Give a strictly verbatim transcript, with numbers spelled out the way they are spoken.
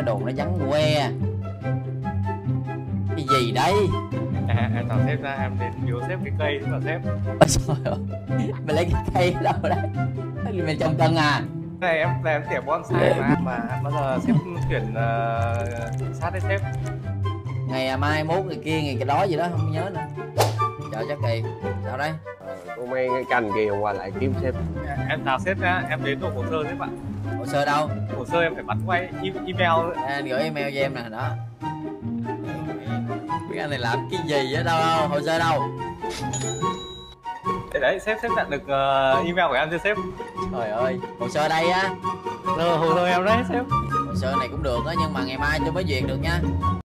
cái đồ nó vắng que. Cái gì đây? À, em chào sếp ra, em đến biếu sếp cái cây đó là sếp. Ôi trời ơi, mày lấy cái cây ở đâu đây? Mày trồng cần à? Cái này em là em tỉa bonsai mà mà bao giờ sếp chuyển uh, sát đấy sếp. Ngày mai mốt ngày kia ngày cái đó gì đó không nhớ nữa. Trời chắc kỳ, sao đây? Tôi mang cái cành kìa qua lại kiếm sếp. Em chào sếp nha, em đến nộp hồ sơ sếp ạ. Hồ sơ đâu? Hồ sơ em phải bắt quay email. À, anh gửi email cho em nè, đó. Biết anh này làm cái gì á đâu, đâu, hồ sơ đâu? Để đấy, sếp sếp nhận được uh, email của em chưa sếp? Trời ơi, hồ sơ đây á. Rồi, hồ sơ em đấy sếp. Hồ sơ này cũng được á, nhưng mà ngày mai tôi mới duyệt được nha.